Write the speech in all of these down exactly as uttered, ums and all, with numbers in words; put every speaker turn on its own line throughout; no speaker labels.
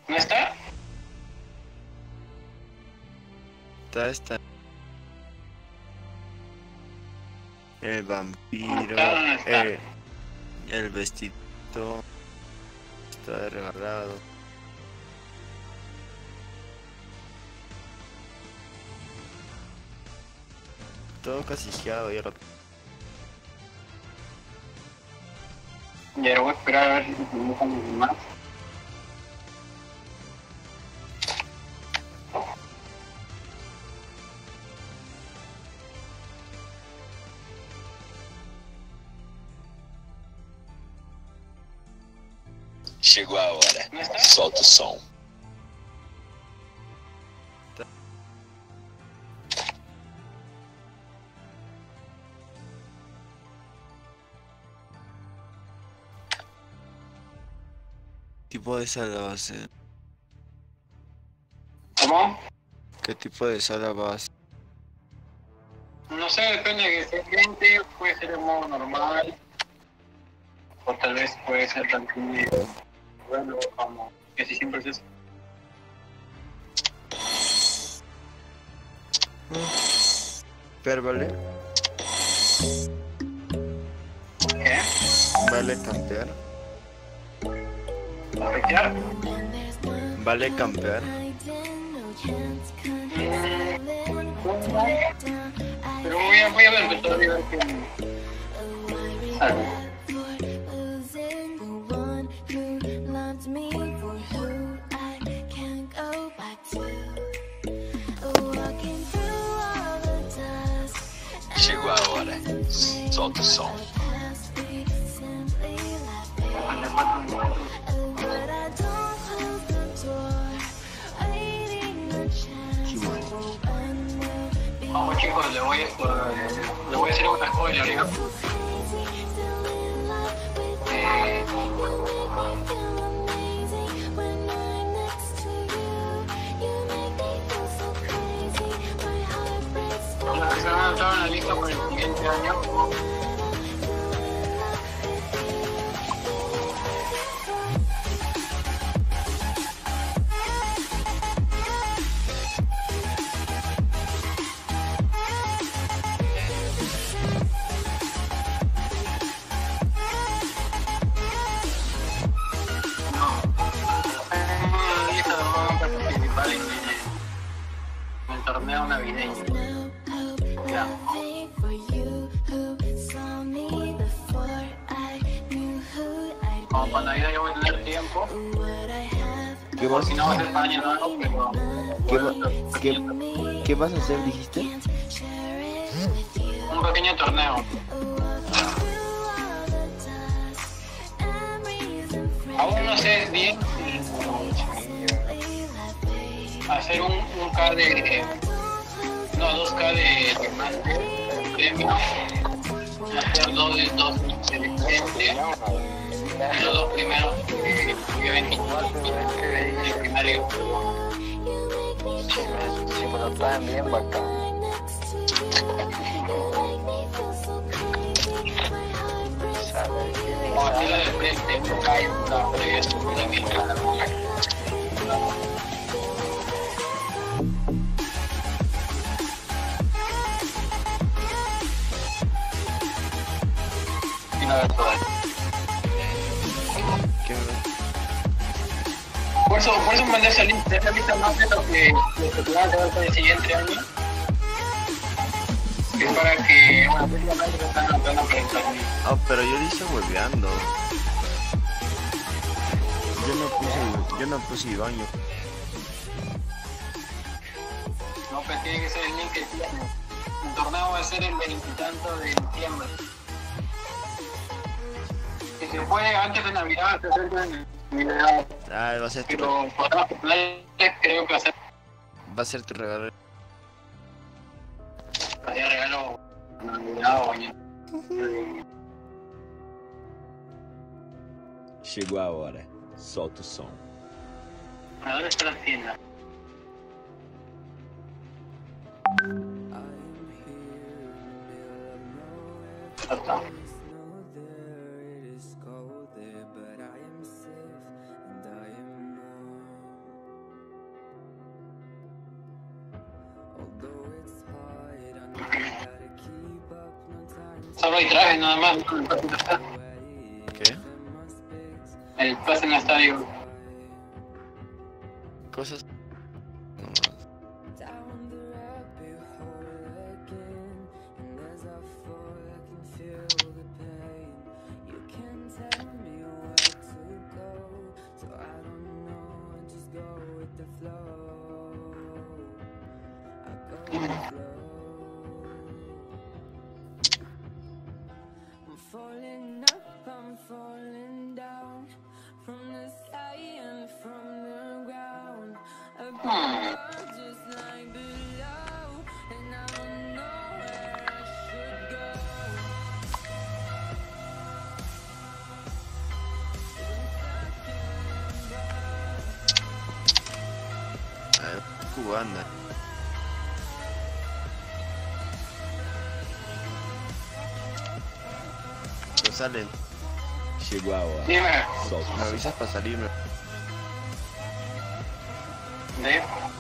¿No está?
Está, está. El vampiro,
Ah, está.
el, el vestido está regalado. Todo casijeado y ahora.
Y ahora voy a esperar a ver si se convocan más.
Chegou a hora.
¿No está?
Solta o som.
¿Qué tipo de sala va a ser?
¿Cómo?
¿Qué tipo de sala va a ser?
No sé, depende de que sea gente, puede ser en modo normal, o tal vez puede ser tranquilo, bueno, como que si siempre es eso.
Pero vale,
¿Qué?
vale campear,
¿Afectar?
vale campear.
Pero voy a, voy a ver que todavía ver que salgo.
Chegou a hora. Solta o som.
Vamos chicos, le voy a, le voy a hacer una spoiler, ¿no? Eh, la persona estaba en la lista por el siguiente año. En el torneo navideño. Ya. Como para Navidad yo voy a tener tiempo.
¿Qué
Por
vas,
si no va a ser para año nuevo, pero.
qué, va- qué, qué vas a hacer, dijiste?
Un pequeño torneo. Aún no sé bien si hacer un, un K de. No, dos K de, de máster, premio. Hacer dos de dos de los dos primeros eh, de primario.
Si me lo traen bien bacán.
Como hacerlo de frente, un K y un K previa de mi cara. Y nada, todo.
¿Qué
Por eso, por eso mandé esa lista, esa lista más de lo que, lo que te va a quedar para el siguiente año. Es para que, bueno, prácticamente se están anotando para el torneo.
Ah, pero yo le hice hueveando. Yo no puse, yo no puse Iván, yo.
No, pues tiene que ser el link que tiene. El torneo va a ser el veintitanto de diciembre. Si se puede antes de Navidad, se acerca en Navidad.
Ah, va a ser tu,
Pero para creo que va a ser
va a ser tu regalo.
de regalo Navidad o mañana.
Chegou a hora. Solta o som.
¿A dónde está la tienda? Ya está. Solo hay trajes nada más.
¿Qué?
El pase no está, digo.
Cosas. No más.
Falling up, I'm falling down from the sky and from the ground. Above, just like below, and I don't know where I should go.
A ver, cubana. No salen.
Chegou a hora.
Dime.
Solta o
Me
som.
avisas para salirme.
¿De?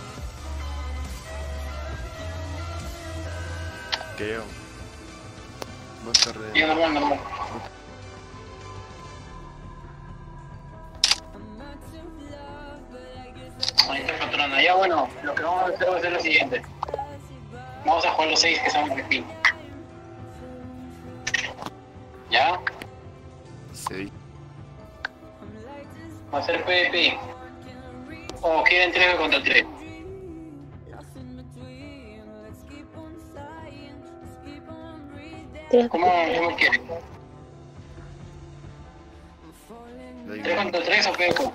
Creo. Voy a
Sí,
perder.
normal, normal. Ahí está el patrón. Ya bueno, lo que vamos a hacer va a ser lo siguiente. Vamos a jugar los seis que son de fin. ¿Ya?
Sí.
Va a ser PvP. O quieren tres contra tres. ¿Cómo, cómo quieren?
Da
¿tres
igual.
contra tres o PvP?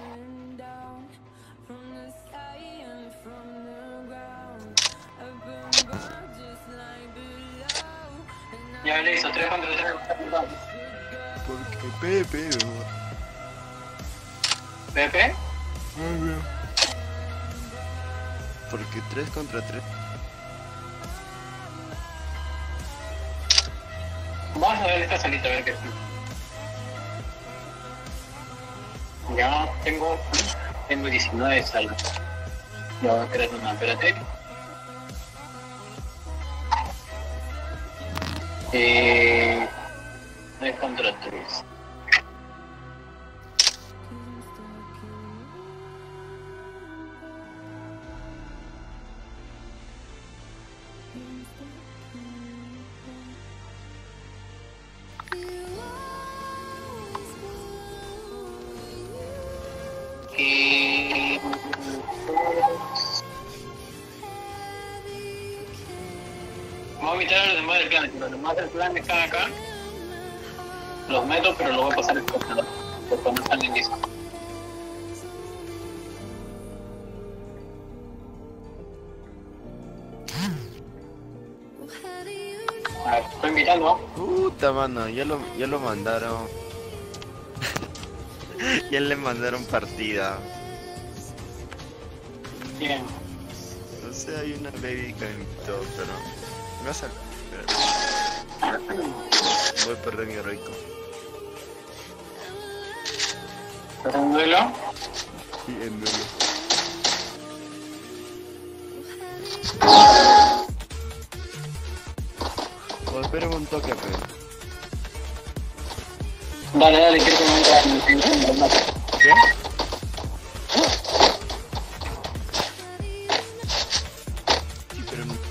Ya listo, tres contra tres.
Porque Pepe.
¿PvP?
Porque tres contra tres.
Vamos a ver esta salita a ver qué es. Ya tengo, tengo diecinueve salas. Ya voy a crear una, espérate. Eh, tres contra tres. Eh, Vamos a invitar a los demás del clan. Los demás del clan están acá. Los meto, pero los voy a pasar el computador. Porque no están en disco. A ver, estoy invitando.
Puta mano, ya lo, ya lo mandaron. Ya le mandaron partida.
Bien.
No sé, hay una baby que me invitó, pero. Me vas a. Espera. Voy a perder mi rico.
¿Estás en un duelo?
Sí, en duelo. O espera un toque, pero.
Dale, dale, quiero que me metas en el
¿Qué? Sí, pero no.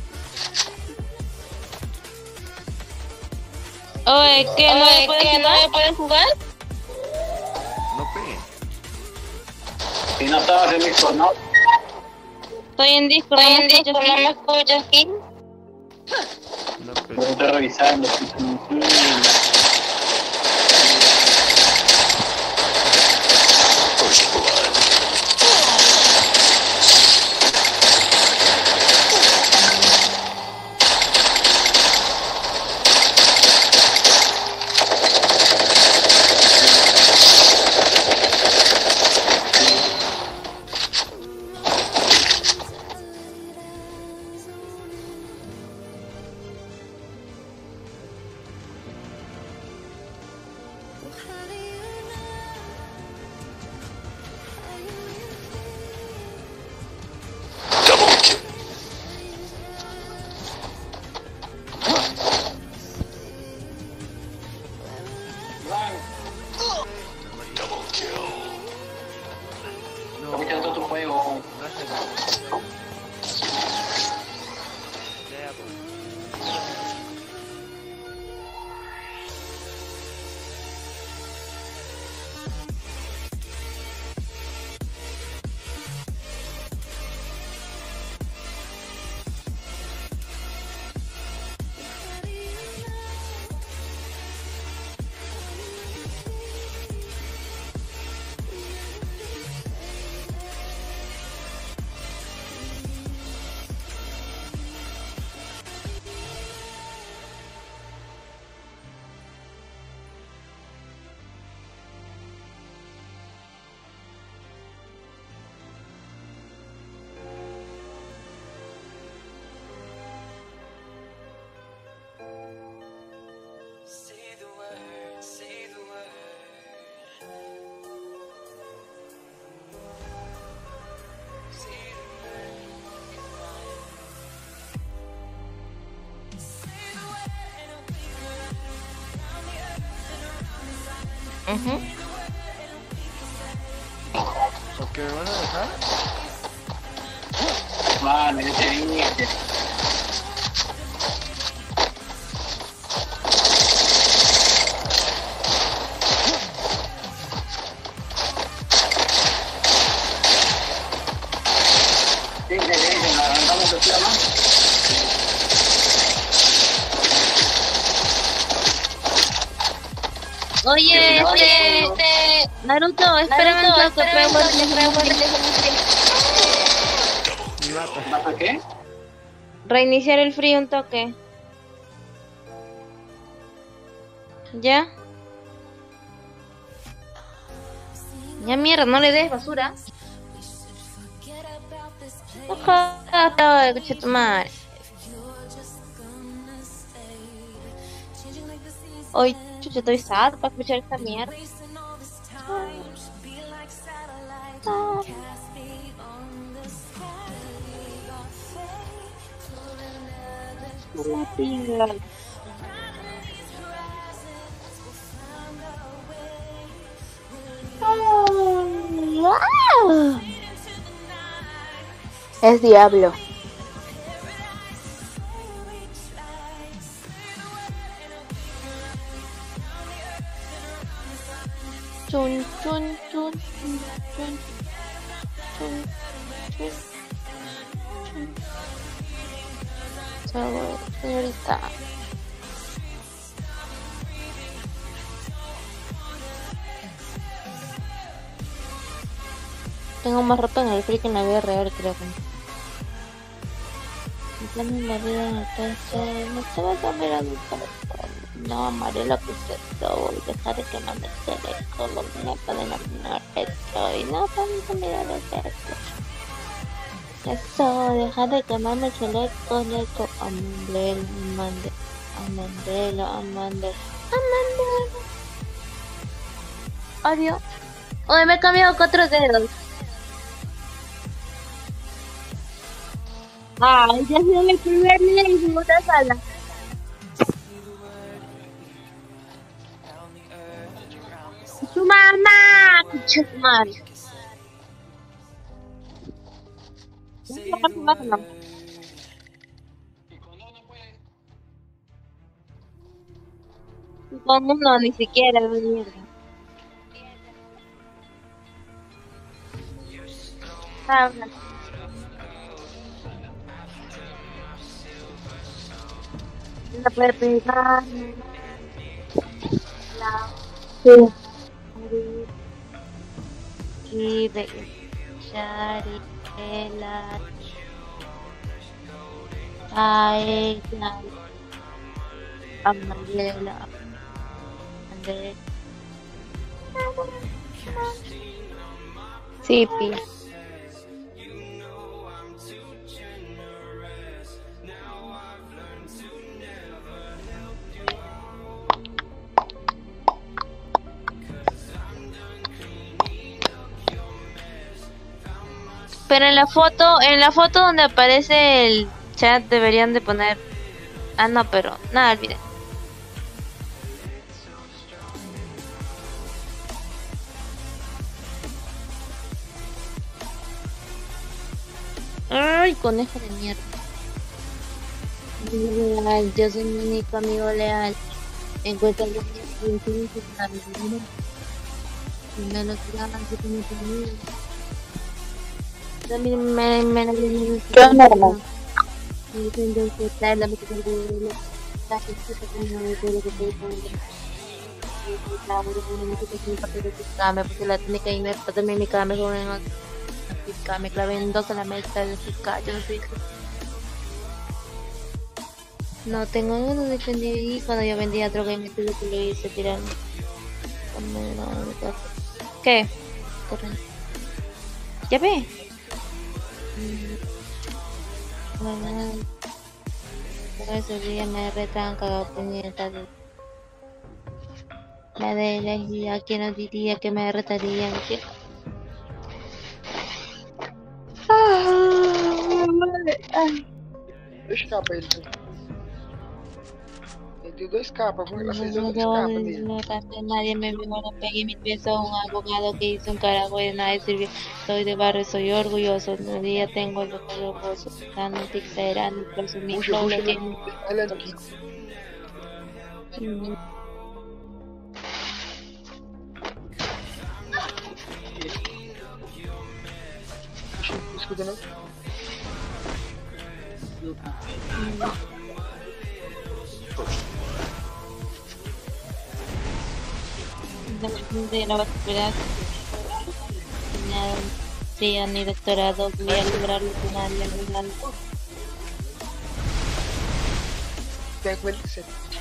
Oye, ¿qué no me pueden jugar? ¿Pueden jugar?
No pegue.
Si no estabas en Discord, ¿no?
Estoy en Discord,
Estoy
no
en
me
Discord,
escuchas.
no me escuchas aquí.
No
Lo
pegue.
estoy revisando.
First blood.
Uh-huh.
¿Por qué me van a dejar?
Vale, yo te dije. Sí, sí, sí, la arrancamos de plano.
Oye, este, este, Naruto, espérame un toque, pruebo
Me mata.
¿Vas a qué?
reiniciar el frío un toque. ¿Ya? Ya mierda, no le des basura. Ojalá, escucha tu madre. Hoy, chucha, estoy sad para escuchar esta mierda. Ah. La pinga. Ah.
Es diablo.
Chun, chun, chun, chun, chun, chun, chun, chun. Chao, señorita. Tengo más ropa en el frío que en la vida real, creo que. Mi plan en la vida en el techo. No te vas a ver adulta. No amaré lo que se doy. Dejar de quemarme el cerebro. Lo que me pueden arruinar esto. Y no tanto mirar el techo. Eso, dejar de quemarme el cerebro. Leco, amandel, amandel, amandel, amandel, amandel. Adiós. Hoy me he cambiado cuatro dedos. Ay, ya se el primer día en su otra sala. ¡Su mamá! ¡Pinche su madre! Con uno ni siquiera, mierda. Habla. La puede pegar. La.
Sí.
Y de Shari, la. Ay, la. Amarela.
Sí, pi.
Pero en la foto, en la foto donde aparece el chat deberían de poner. Ah, no, pero nada, olviden. Ay, conejo de mierda. Leal, yo soy mi único amigo leal. Encuentra los infinitos para mi vida. Y me los dan así como conmigo. También me me me
¿Qué onda, hermano?
me tengo que traer la música de la gente que tiene de lo que puede poner. Me puse la técnica y me también mi cara me con una pica, me clavé en dos a la mesa de pica, yo no sé. No tengo uno defendido y cuando yo vendía droga y me tuve que lo hice tirar. ¿Qué? Corre. ¿Ya ve? Bueno, por ese día me retan cagado puñetas. La de elegía, ¿quién nos diría que me retarían? ¿Qué?
Escapa ele. Ele Digo, escapa, porque la
No,
señora
no,
escapa,
no,
mira.
no, casi nadie me vio, no pegué mi peso a un abogado que hizo un carajo de nada sirvió. Soy de barrio, soy orgulloso, un día tengo el orgulloso, dando un pixera, no presumí
Puxa,
todo lo
puxa,
que...
adelante aqui.
Mm,
Puxa, escuta, não?
de la basura, nada, sea ni doctorado, voy a lograrlo con nadie, al
Tem com ele que você.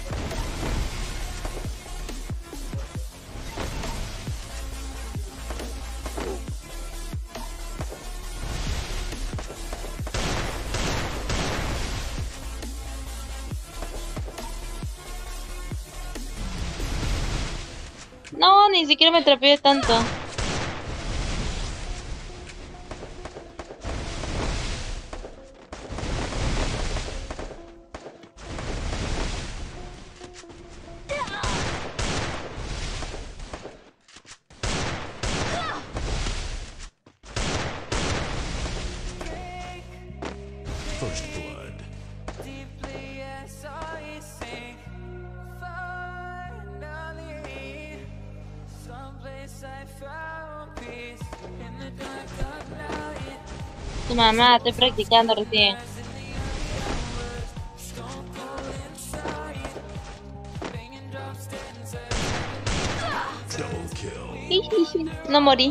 No, ni siquiera me atrapé tanto.
First blood.
Tu mamá, estoy practicando recién.
Double kill.
Jijiji, no morí.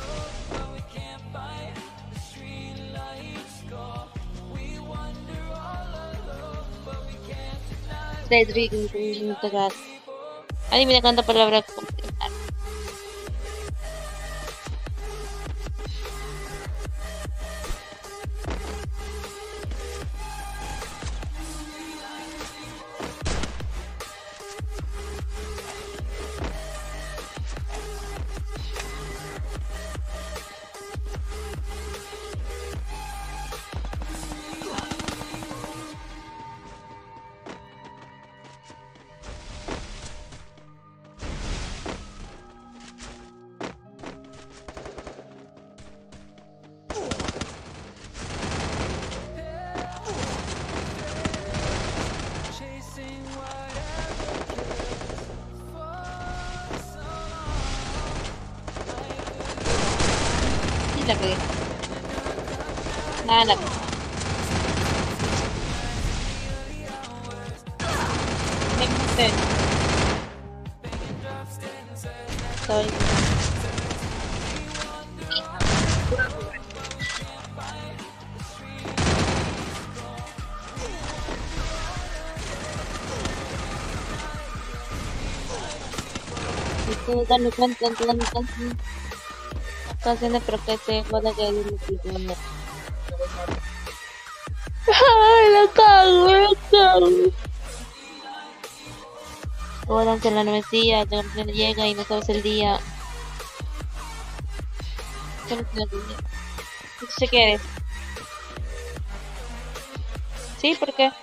Cedric, adivina cuánta palabra completar. Sí, la pegué. Nada, la pegué. Me puse. Estoy. Estoy dando cuenta, estoy dando cuenta. Ocasiones, pero que te joda que hay un equipo. Ay, la cago, la cago. Luego danza en la nubecilla, de repente llega y no sabes el día. ¿Qué no tienes el día? ¿Qué quieres? ¿Sí? ¿Por qué?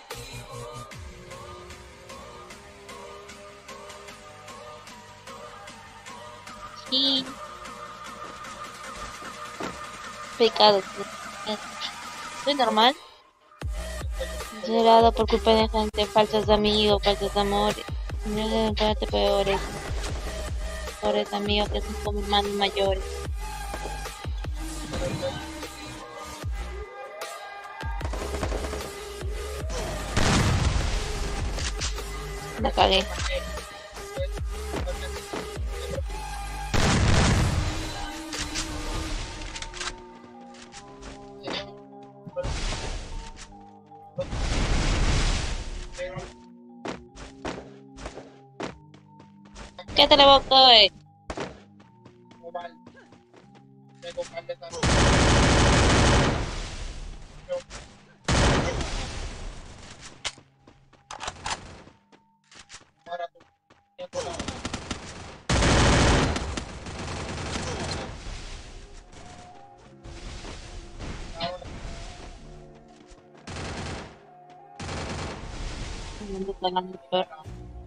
Sí. Pecado. ¿Soy normal? Llorado por culpa de gente, falsos amigos, falsos amores. No deben encontrarte peores. Peores amigos que son como hermanos mayores. La cagué. ¿Qué te le boca, eh? ¿Dónde está la mujer?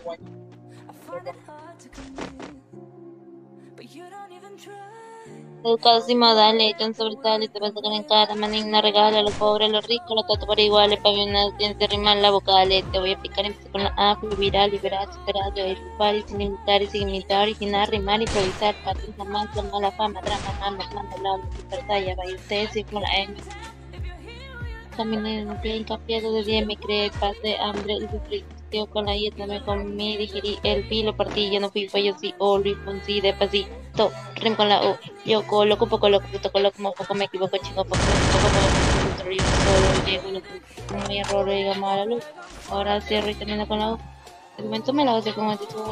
Educadísimo, dale, John sobre tal y te vas a sacar en cara, manín, no regala a los pobres, a los ricos, los trato por iguales, para bien no tienes que rimar la vocales, te voy a picar, empezar con la A, viral, liberar, superar, edificar y sin limitar y sin limitar, originar, rimar, improvisar, partir jamás, la mala fama, drama, mala, mala, la batalla, vaya ustedes y con la M. Caminé en pie, hincapié de día, me creé, pasé hambre y sufrí. Con la dieta me comí, digerí el filo, partí, yo no fui fallo, sí, o Luis Fonsi, de pasito, rim con la O, yo coloco, poco loco, fruto coloco, como poco me equivoco, chico, poco, poco, poco, poco, solo llego, no me error, digamos a la luz, ahora cierro y termino con la O, de momento me la hago como el título,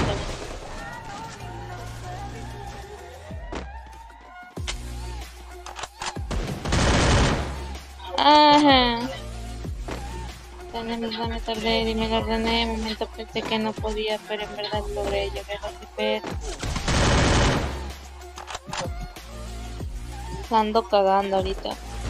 ajá. Me tardé, dime lo ordené, momento pensé que no podía, pero en verdad logré, yo que recibir. Ando cagando ahorita.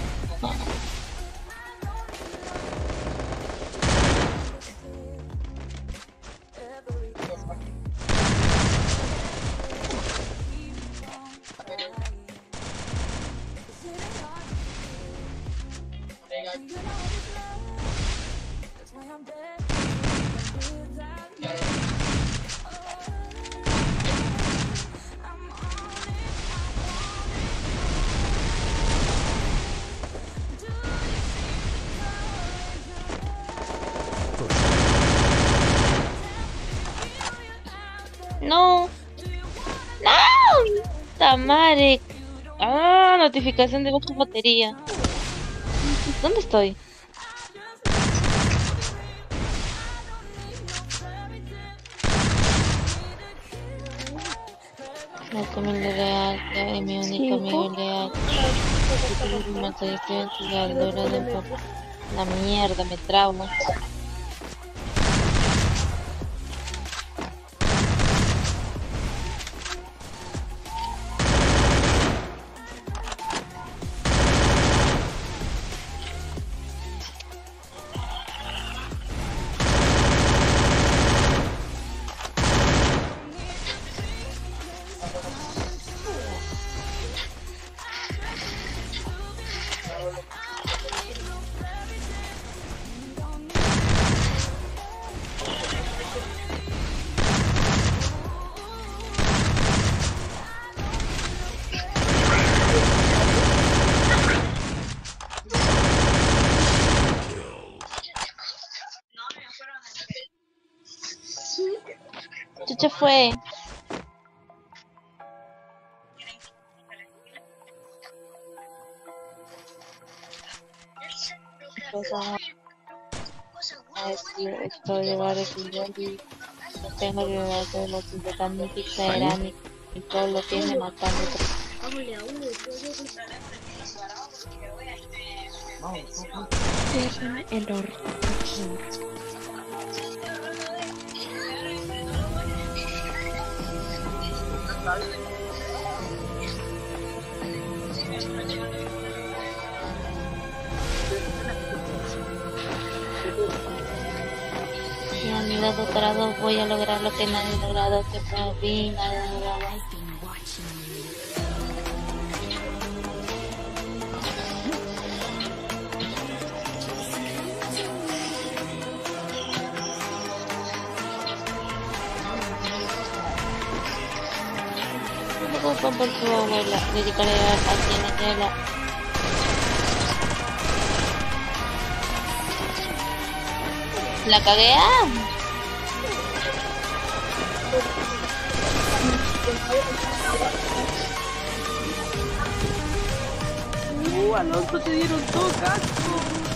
No, no, Tamare. Ah, notificación de baja batería. ¿Dónde estoy? No, mi leal, mi único amigo leal. La mierda, me trauma. Chucha fue. Esto de llevar el y tengo que llevar todos los titanes eran y todo lo tiene matando. Error. Y a mi lado dorado voy a lograr lo que nadie ha logrado, que para mí nadie ha logrado. Luego por su abuela, dedicaré a quien la La cagué. ¡Ah!
Uh, Alonso, te dieron todo casco.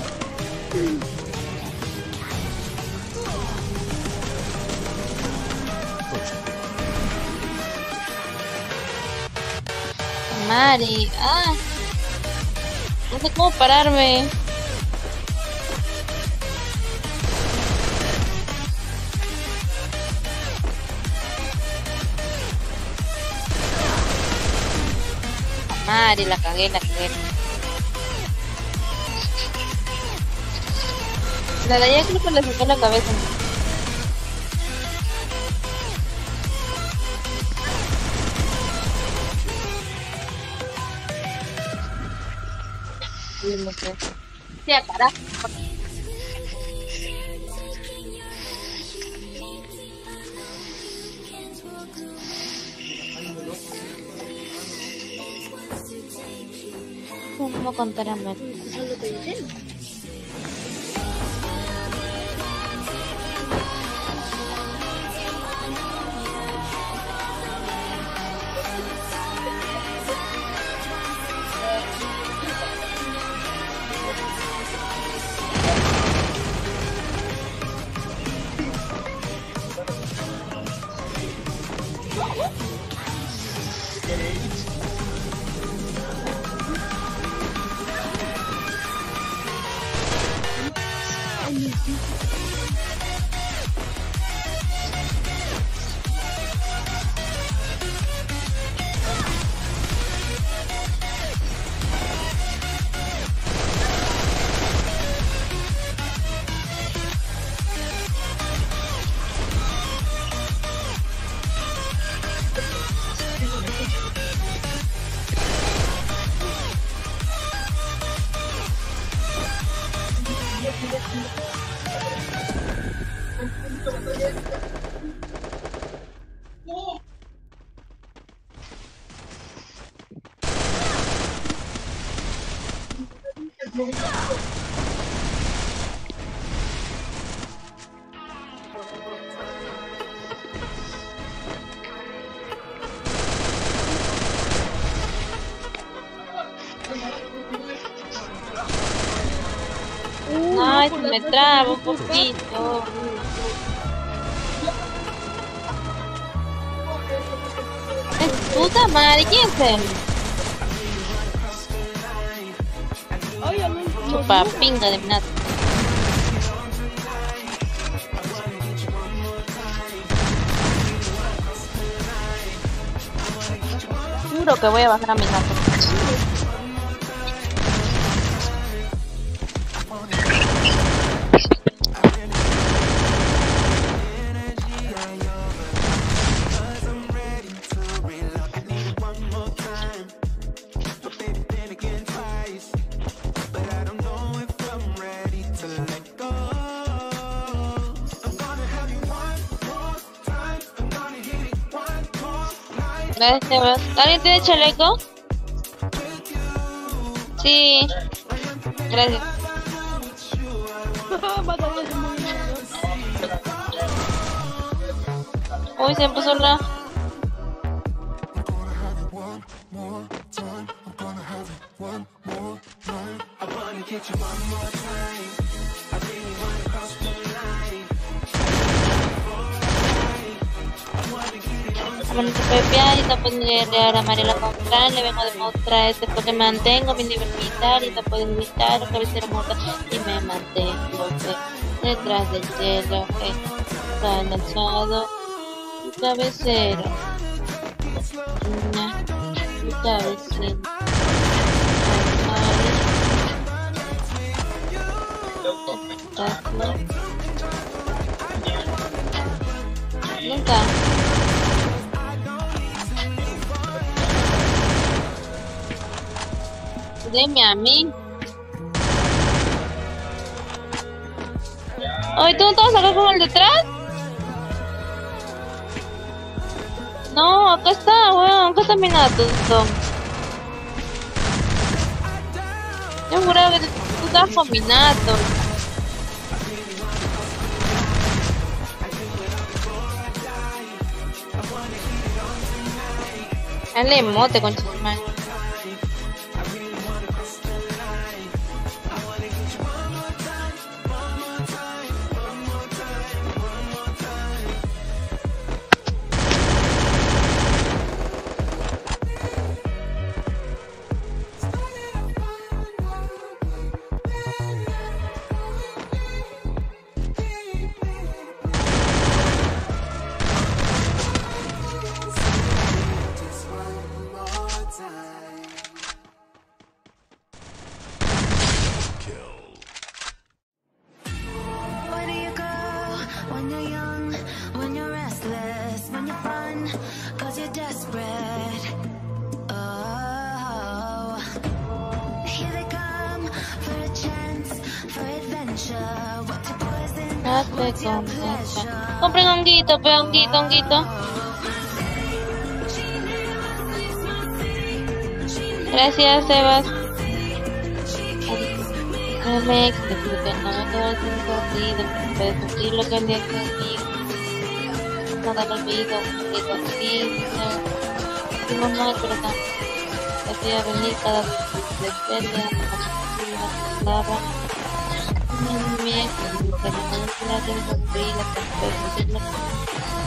Mari, ah, no sé cómo pararme. Mari, la cagué, la cagué. La de allá creo que le sacó la cabeza. no sé. Sí, a carajo. ¿Cómo contar a Mel?
Eso es lo que dicen.
Ay, se me traba un poquito. Ay, puta madre, ¿quién es él? Chupa pinga de nata. Juro que voy a bajar a mi gato. Gracias. ¿Alguien tiene chaleco? Sí. Gracias. Uy, se empezó la... Bueno, y no pueden guerrear a Mariela Contran, le vengo a demostrar este porque mantengo mi nivel militar y no pueden evitar cabecera muerta y me mantengo que detrás del cielo está lanzado tu cabecero, una tu cabecero. Nunca. Deme a mí. Oye, ¿tú no te vas a sacar con el detrás? No, acá está, weón, acá está mi gato. Yo juraba que tú estabas con mi gato. Dale mote con chismán. Hazte con esta. Compren honguito, pe, honguito, honguito. Gracias, Sebas. Me explico que no me quedo sin sentido, pero sentir lo que el día conmigo. Nada lo olvido, que contigo. Hicimos mal, pero también estoy a venir cada vez que desperte, a la palabra. Me explico que no me queda sin sentido, pero sentir lo que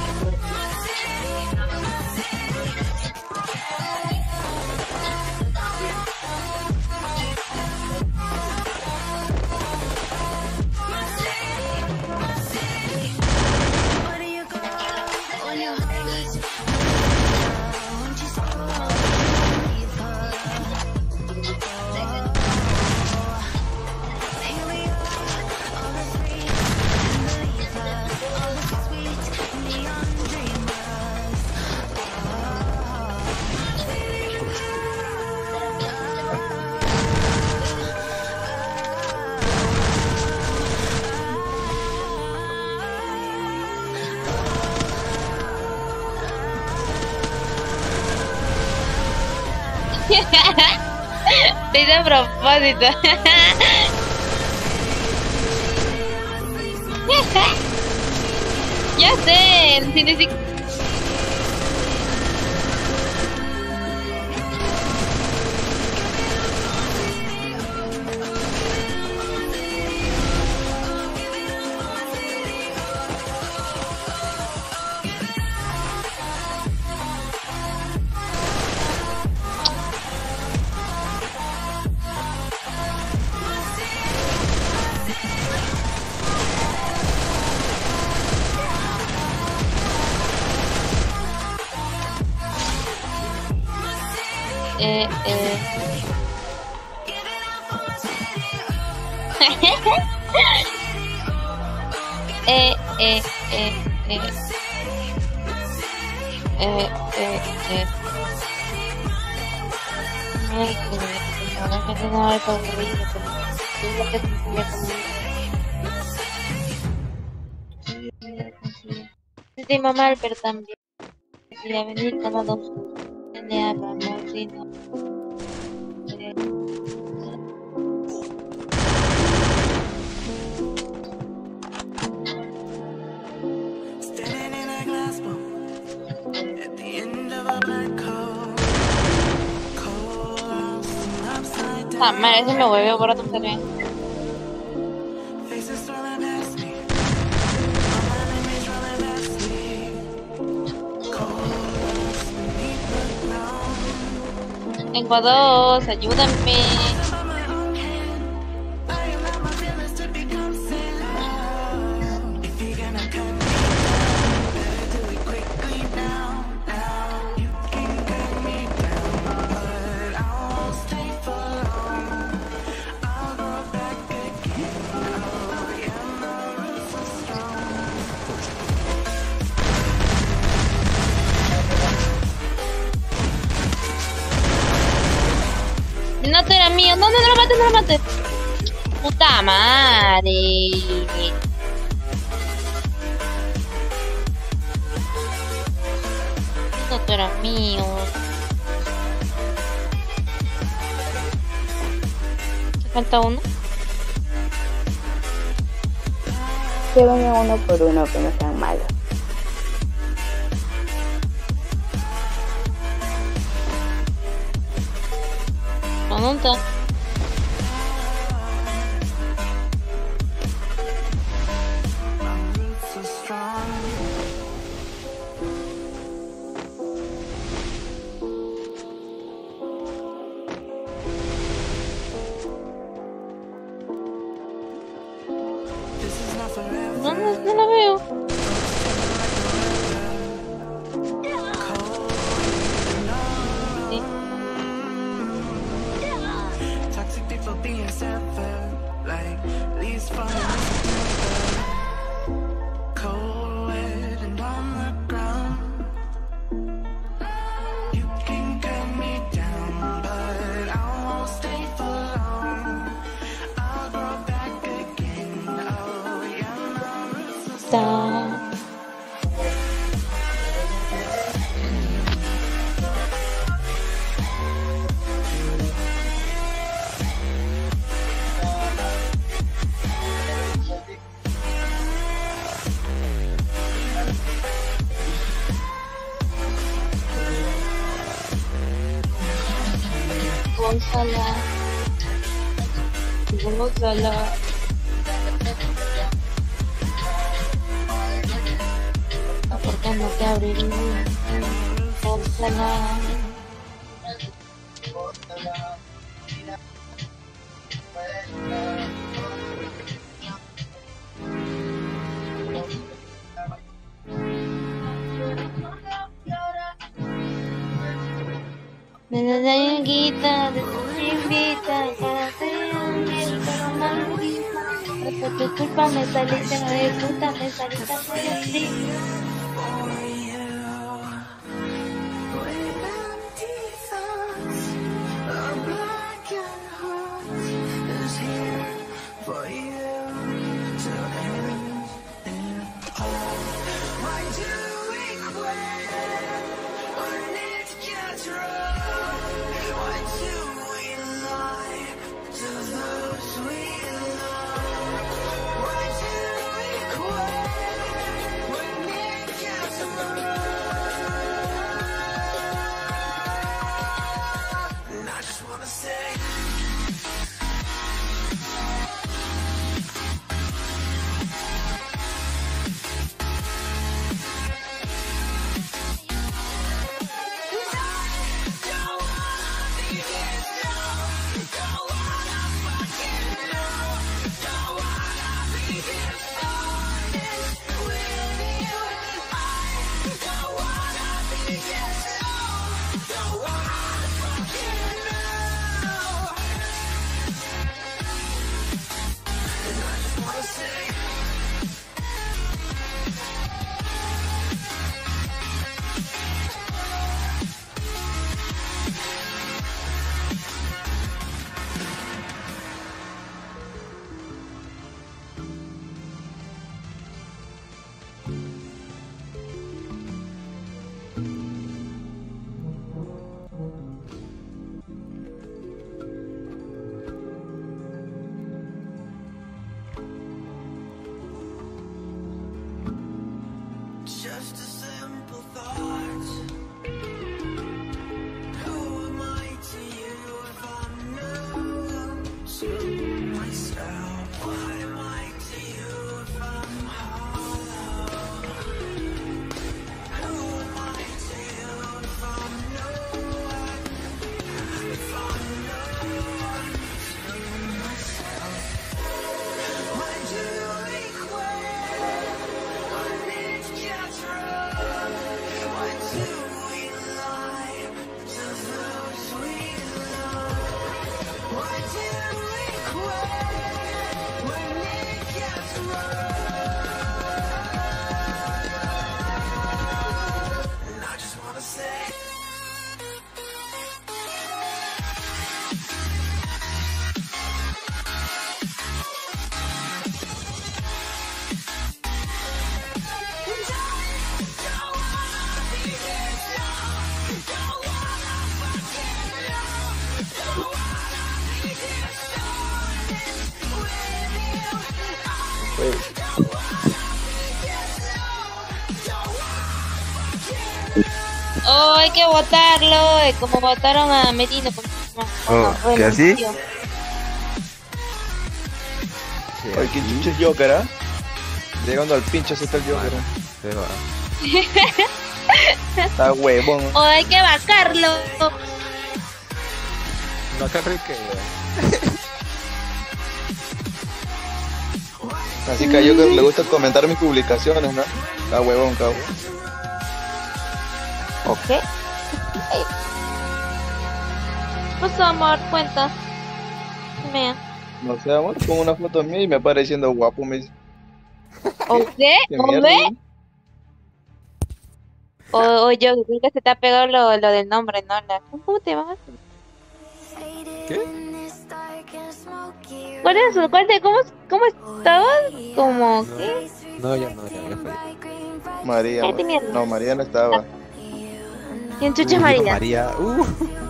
te hice a propósito. Ya sé, si ni siquiera... Eh, eh. eh, eh, eh, eh. Eh, eh, eh. Ay, que no me quedé nada de favorito, pero es lo que tendría conmigo. Sí, mamá, pero también quería venir cada dos. Ya vamos, si no. Ah, madre, ese me vuelve por otro también. Tengo a dos, ayúdame. No te era mío, no, no, no lo mates, no lo mates. Puta madre. No te era mío. ¿Te falta uno?
Que vengan uno por uno, que no sean malos.
¿Dónde está? ¿Dónde? No la veo. gusta. Gózala, gózala. ¿Por qué no te abriría? Gózala. Me da la yanguita, de tu invita, para hacer un grito romántico. No fue tu culpa, me saliste, no de puta, me saliste por el frío. Oh, hay que votarlo, eh, como votaron a Medina. Porque,
Oh,
no,
¿qué así?
renunció.
Oye, ¿quién chucha es Joker, ah? Llegando al pincho se está el Joker. Está huevón.
Oh, hay que vacarlo.
No, acá rique,
Así que a Joker le gusta comentar mis publicaciones, ¿no? Está huevón, cabrón.
Ok. Ey. Pues amor, cuenta. Mea.
No sé, amor, pongo una foto mía y me aparece diciendo guapo, me dice.
¿O qué?
¿Qué
¿O
mierda,
ve?
no?
O, o yo creo que se te ha pegado lo, lo del nombre, ¿no? La... ¿Cómo te llamas?
¿Qué?
¿Cuál es? ¿Cuál de, cómo, ¿Cómo estabas? ¿Cómo qué?
No, ya no, ya, ya fue.
María.
Cállate, mierda.
No, María no estaba.
¿Quién chucha es
Uh,
María?
María, uh.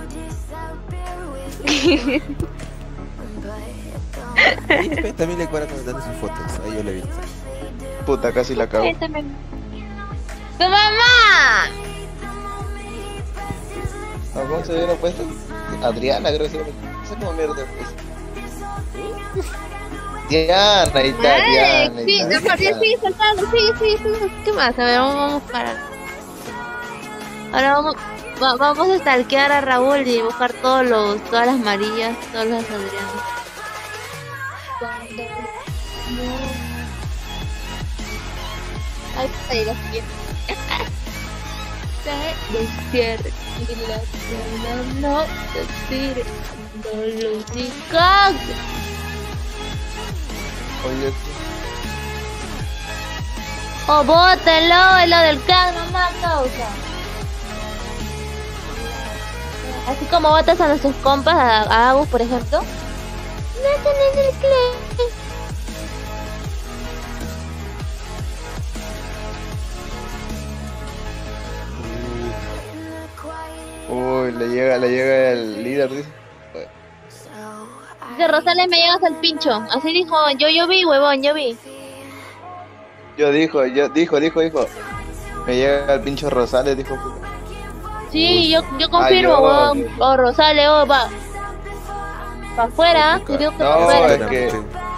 Y después también le cuadra comentando sus fotos. Ahí yo le he visto.
Puta, casi la cago.
Cuéntame. ¡Tu mamá!
No, ¿cómo se hubiera puesto? Adriana, creo que se hubiera puesto. No sé cómo mierda pues. Diana, ahí está,
Ay,
Diana. ahí
sí,
está,
no, María,
Diana.
sí, saltando, sí, sí, sí. ¿Qué más? A ver, vamos, vamos para. Ahora vamos, va- vamos a stalkear a Raúl y buscar todos los, todas las Marías, todas las Adrianas. Ay, puta, y la siguiente. Se despierta y la luna no se tire. No lo digas.
Oye,
Oh, bótelo, es lo del can, mamá, causa. Así como botas a nuestros compas, a, a Agus, por ejemplo. No tenés el clay.
uy, le llega, le llega el líder, dice.
De Rosales me llegas al pincho. Así dijo, yo, yo vi, huevón, yo vi.
Yo dijo, yo dijo, dijo, dijo. Me llega el pincho Rosales, dijo. puta.
Sí, yo, yo confirmo,
yo-
huevón. Oh, Rosales, oh, va. Pa' afuera, que digo que pa'
No,
afuera.
es que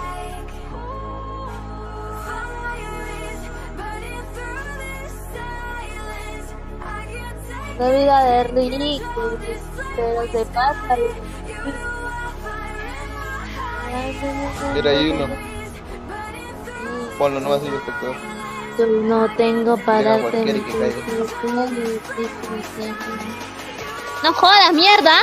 La vida de ridículo, pero se pasa.
mira ahí uno. Ponlo, no va a ser espectador.
Yo no tengo para
Llega cualquiera y que caiga.
No jodas, mierda.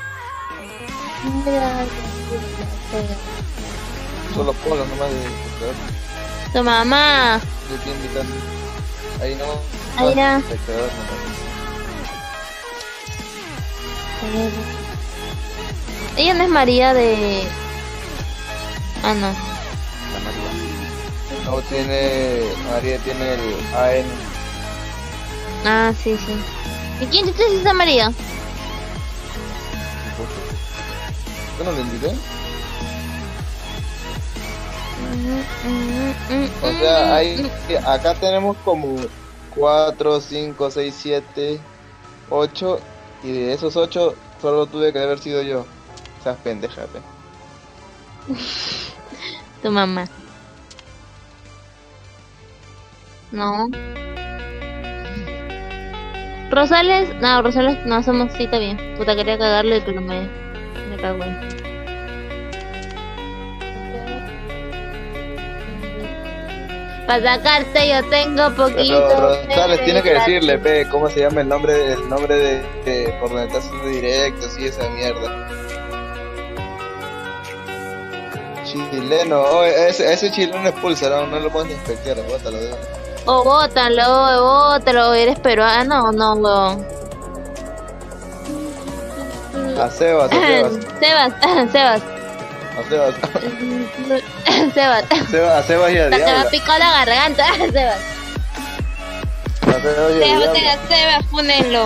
Solo ponlo nomás de espectador.
Tu mamá.
Yo estoy invitando. Ahí no.
Ahí no.
Espectador nomás.
Ella no es María de... Ah, no.
La María.
No tiene. María tiene el A N.
Ah, sí, sí. ¿Y quién chucha es esa María?
¿Yo no lo invité? O sea, hay, acá tenemos como cuatro, cinco, seis, siete, ocho. Y de esos ocho, solo tuve que haber sido yo. O sea, pendeja, pe.
Tu mamá. No. Rosales, no, Rosales, no, somos, sí, está bien. Puta, quería cagarle, pero me, me cago. Para sacarte yo tengo poquito.
Pero Rosales
de
tiene que
gratis.
decirle, pe, cómo se llama el nombre, el nombre de, de por donde estás haciendo directos y esa mierda. Chileno, oh, ese, ese chileno expulsa, no, no lo puedes ni inspectar, bótalo de una.
O bótalo, bótalo, eres peruano, no, weón.
A Sebas, a Sebas,
Sebas, Sebas.
a Sebas,
Sebas.
Sebas, a Sebas y a
Hasta que me
Diabla.
picó la garganta, Sebas.
A Sebas y a
Sebas,
Diabla.
Sebas, fúnenlo.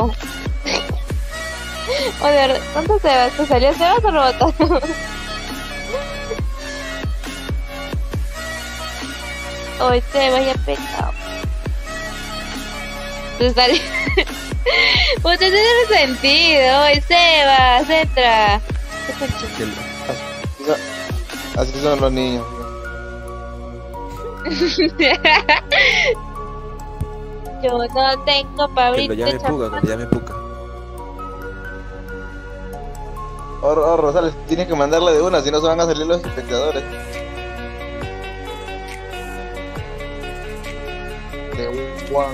Oye, ¿cuánto Sebas? ¿Te salió Sebas o lo botaron? Oye, Sebas, ya pecado. Te salió. Pues te tiene sentido, oye, Sebas, entra.
Así son- Así son los niños.
Yo no tengo para
Que lo
abrirte
llame Puga, que lo llame Puga.
Oh, oh, Rosales, tienes que mandarle de una, si no se van a salir los espectadores. De Juan.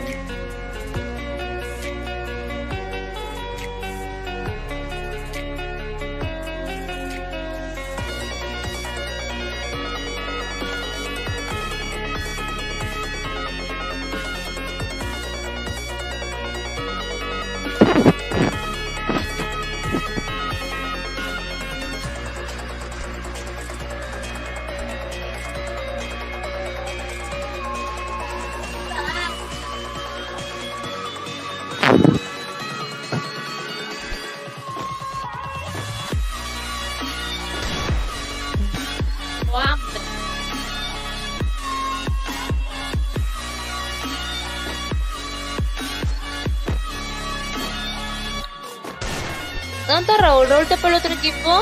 ¿Dónde está Raúl? ¿Raúl está para el otro equipo?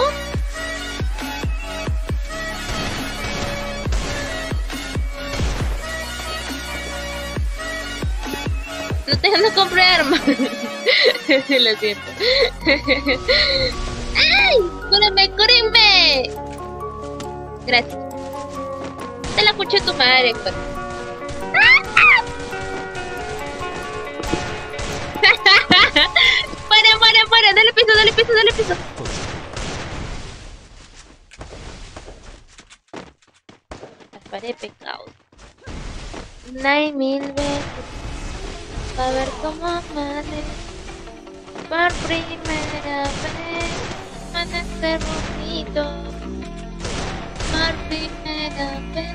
No te no compré armas. Lo siento. ¡Ay! ¡Cúrenme, cúrenme! Gracias. Te la escuché tu madre, pues. ¡Para, para, para! ¡Dale piso, dale piso, dale piso! Paré pecado. Una y mil veces. A ver cómo amanece. Por primera vez. Amanecer bonito. Por primera vez.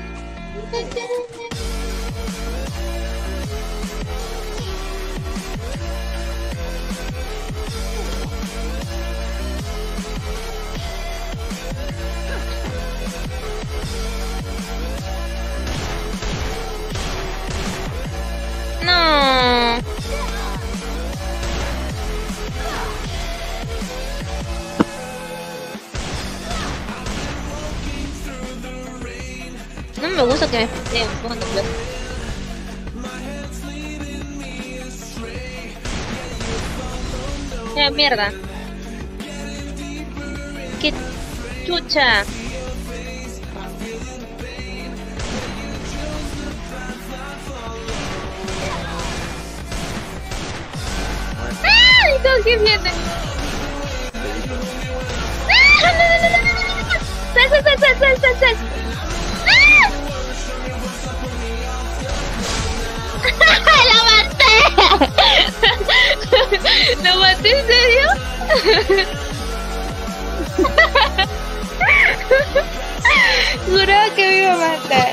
No. No me gusta que me pateen cuando puedo. ¡Qué mierda! ¡Qué chucha! ¡Ay! ¿Con quién viene? ¡Ah! ¡No, no, no, no, no, no! ¡Sal, sal, sal, sal, sal, sal, sal! ¡Ah! ¡La maté! ¿Lo maté en serio? Juraba que me iba a matar.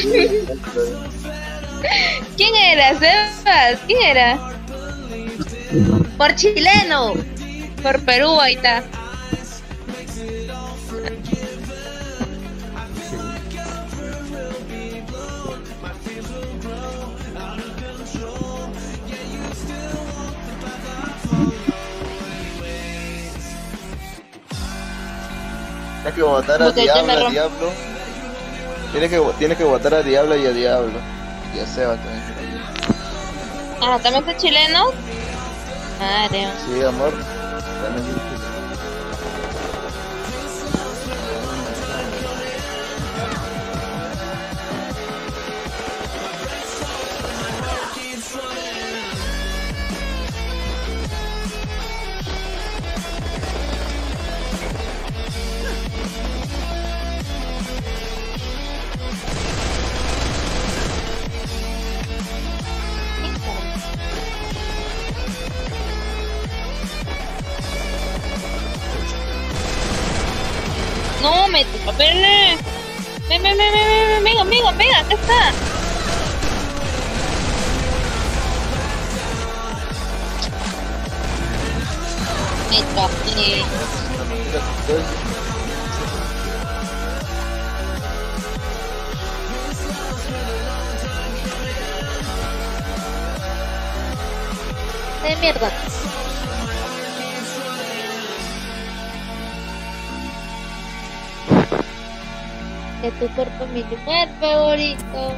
¿Quién era? ¿Sebas? ¿Quién era? Por chileno. Por Perú, ahí está.
Tienes que votar a
Porque yo me
Diablo, a
rompo.
Diablo. Tienes que, tienes que votar a Diablo y a Diablo. Y a Seba también.
Ah, ¿también está chileno? Madre.
Sí, amor. También.
No, me toca verle. Ven, ven, ven, ven, ven, venga, venga, venga, acá está. Me toqué. De mierda. Que tu cuerpo es mi lugar favorito.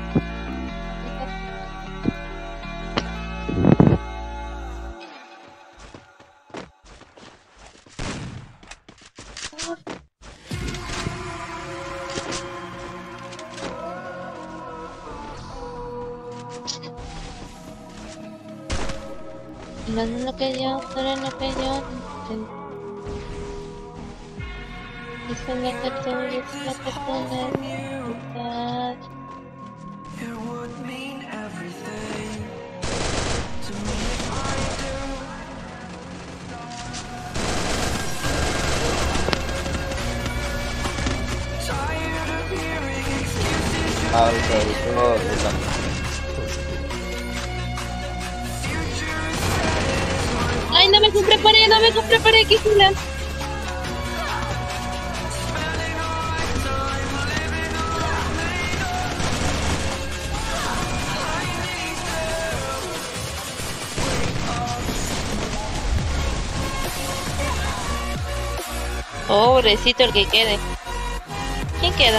No es lo que yo, no es lo que yo intento. Eso es lo que tú, es lo que tú necesitas.
Ah, eso, eso, eso.
Ay, no me preparé, no me preparé, que chula. Pobrecito el que quede. ¿Quién queda?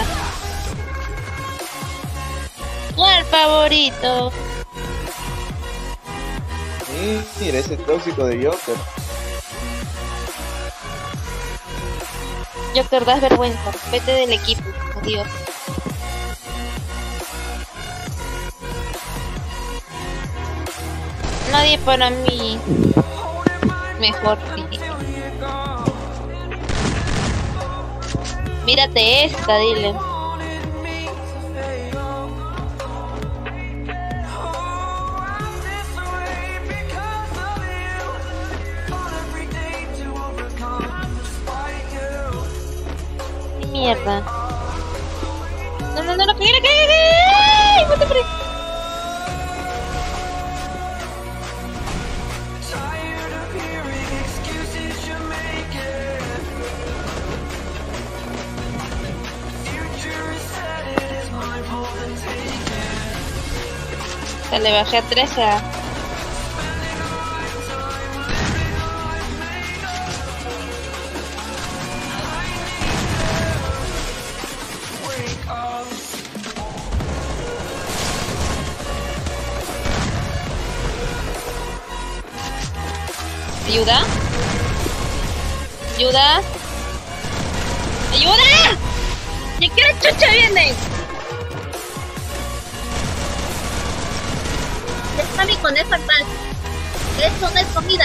¿Cuál favorito?
Sí, mira ese tóxico de Joker.
Joker, das vergüenza. Vete del equipo. Adiós. Nadie para mí. Mejor. Mírate esta, dile. Qué mierda. No, no, no, no, que que ¡ay! ¡What the frick! Se le bajé a trece. ¿Ayuda? ¿Ayuda? ¡Ayuda! ¿Y qué chucha viene? Déjame con esa paz. Eso no es comida.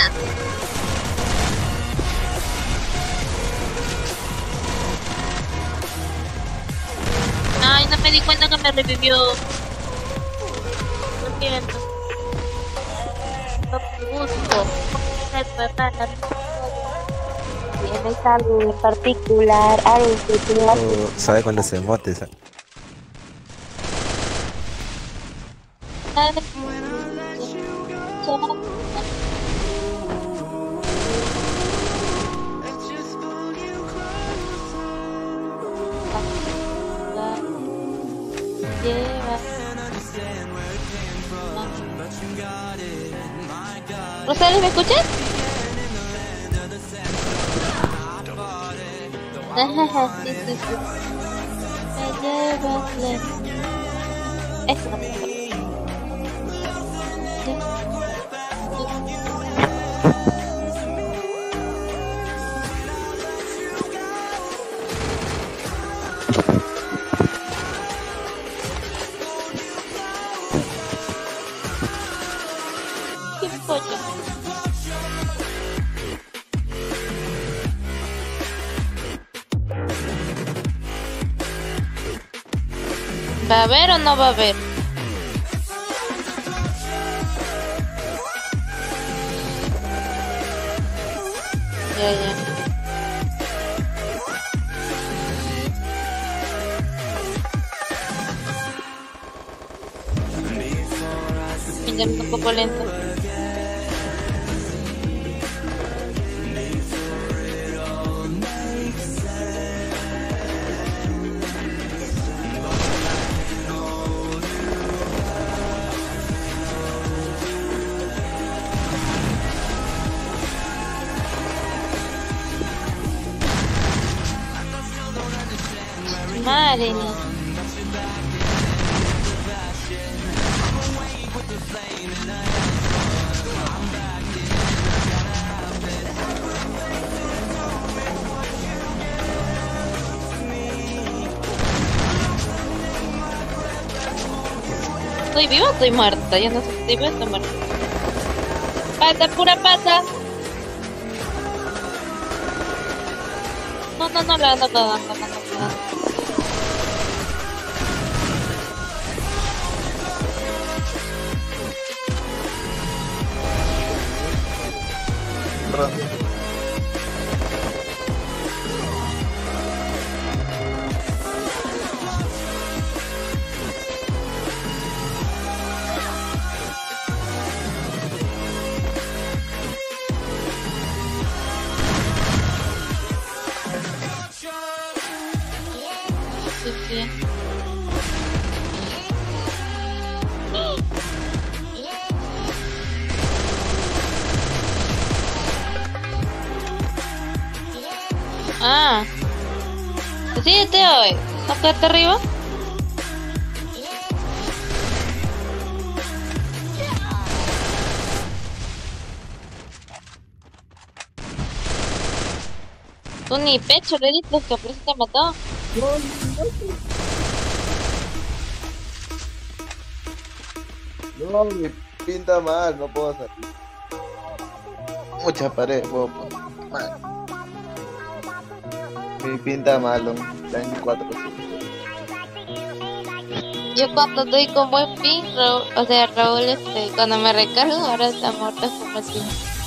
Ay, no me di cuenta que me revivió. Lo siento. No me gusto. ¿Tienes algo en particular? Algo que tú
Oh, ¿sabe cuándo se mote? ¿Sabe?
Rosales, ¿me escuchas? Ajá, sí, sí, sí. Me llevas lejos. Eso no me gusta. ¿Qué pollo? ¿Va a haber o no va a haber? Ya, ya. Mira, un poco lento. Madre mía. ¿Estoy viva o estoy muerta? Ya no sé si estoy viva o estoy muerta. Pata, pura pata. No, no, no, no, no, no, no, no, no, no. Ah. Sí, te hoy. ¿No quedaste arriba? Tú ni pecho le diste, que por eso te mató.
No, mi pinta mal, no puedo salir. Mucha pared, bobo. Mal. Mi pinta malo, está en cuatro.
Yo cuando estoy con buen pin, Raúl, o sea, Raúl, este, cuando me recargo, ahora está muerto como así.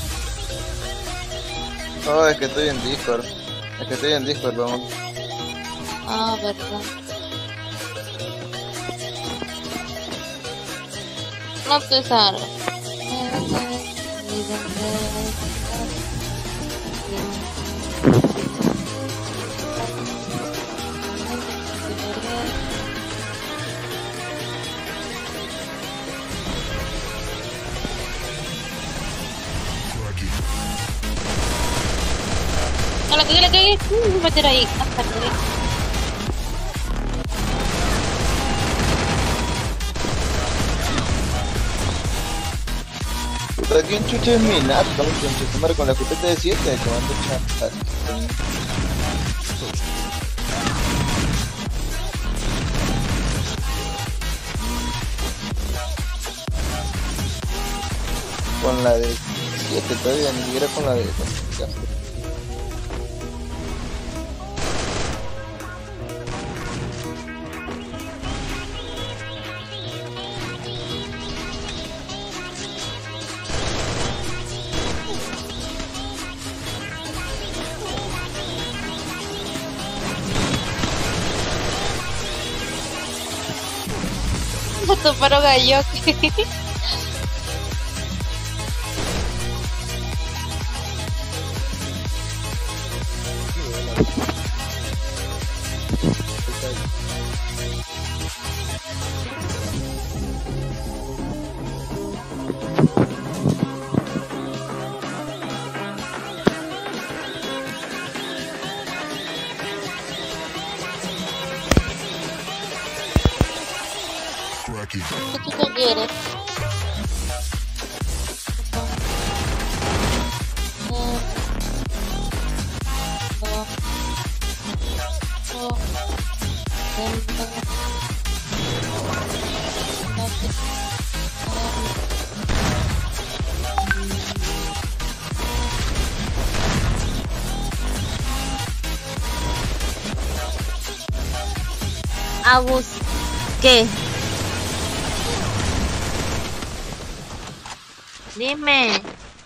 No, es que estoy en Discord. Es que estoy en Discord, vamos.
Ah, verdad. No te salgo. No, la cagué, la cagué. Uh, voy a meter ahí. Hasta que...
Puta, ¿quién chucha es mi nat? Vamos a tomar con la escopeta de siete, que van a echar. Con la de siete todavía, ni siquiera con la de ya.
Tu paro gallo. ¿Qué tú quieres? Agus, ¿qué? Dime.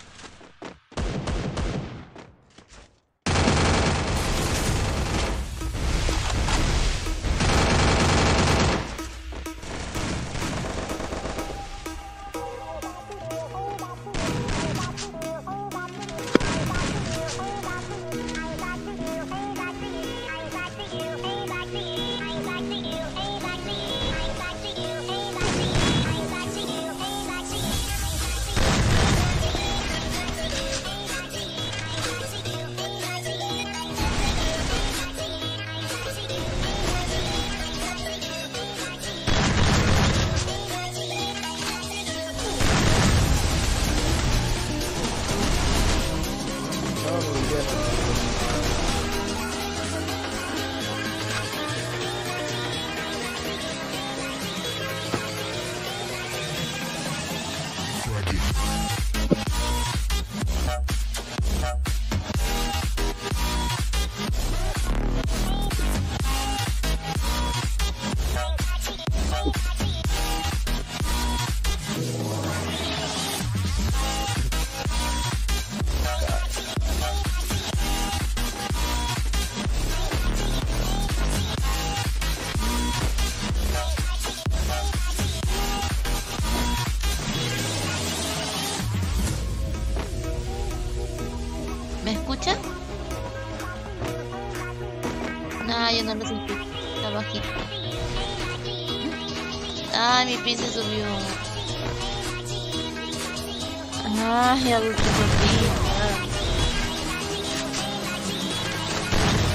¿Me escuchan? No, yo no lo sentí. Está bajito. Ah, mi pin se subió. Ay, adulto por fin.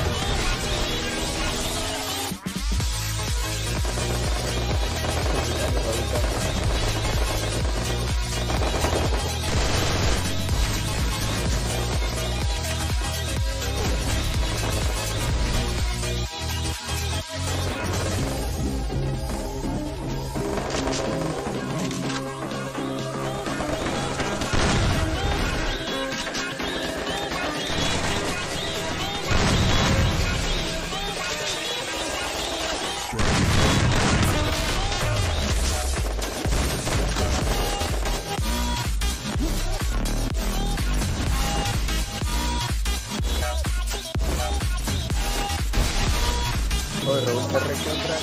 Me recontra.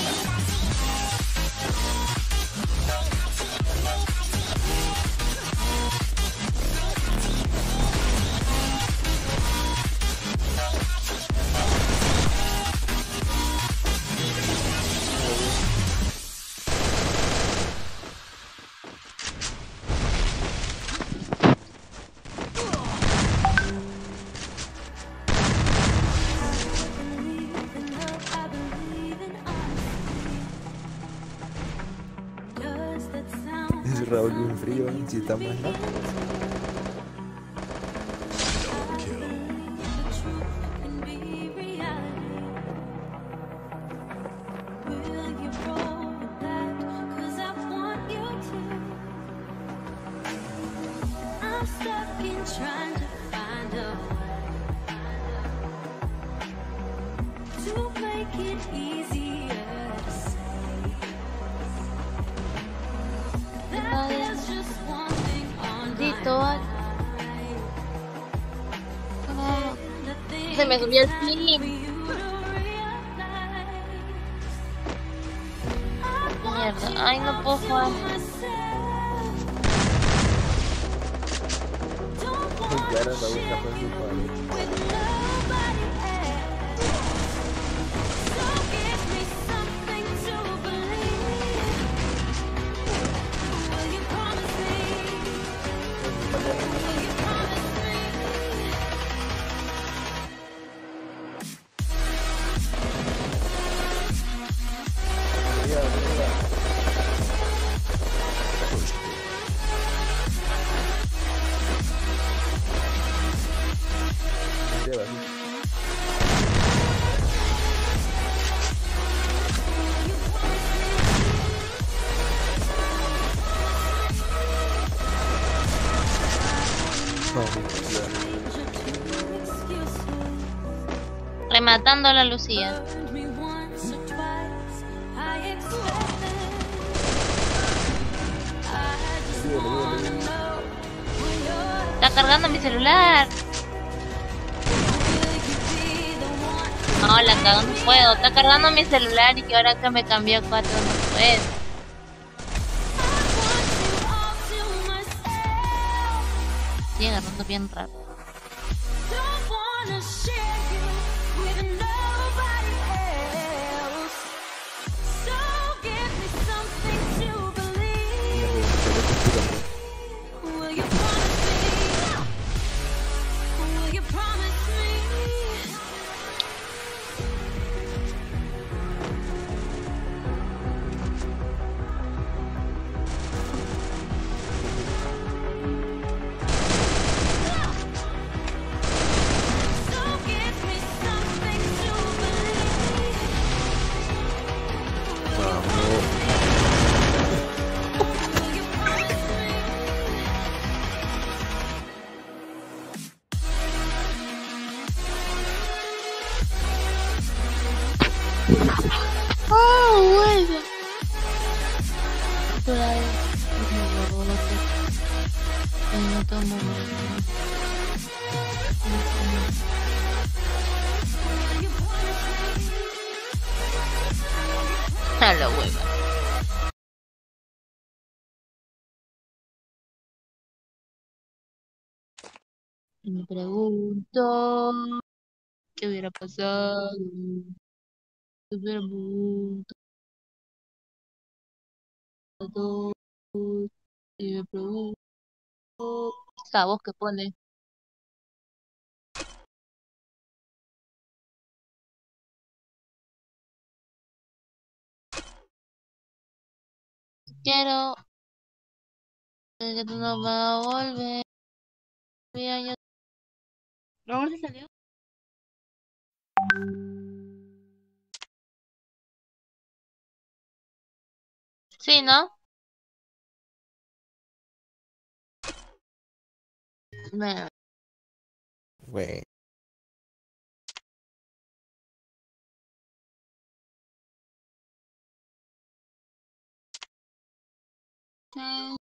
Es Raúl bien frío, si está más loco.
Se me subió el pin. Mierda, ay, no puedo jugar.
Y ahora la busca por su padre.
Rematando a la Lucía. Está cargando mi celular. No, la cago, no puedo. Está cargando mi celular y que ahora que me cambió a cuatro no puedo. Estoy agarrando bien rápido. Oh, bueno. A la hueva. Me pregunto qué hubiera pasado. Qué hubiera preguntado. Y me pregunto. Esa voz que pone. Quiero que tú no vas a volver. Mira, yo... ¿No se salió? Sí, ¿no? Bueno.
Güey.
Mm.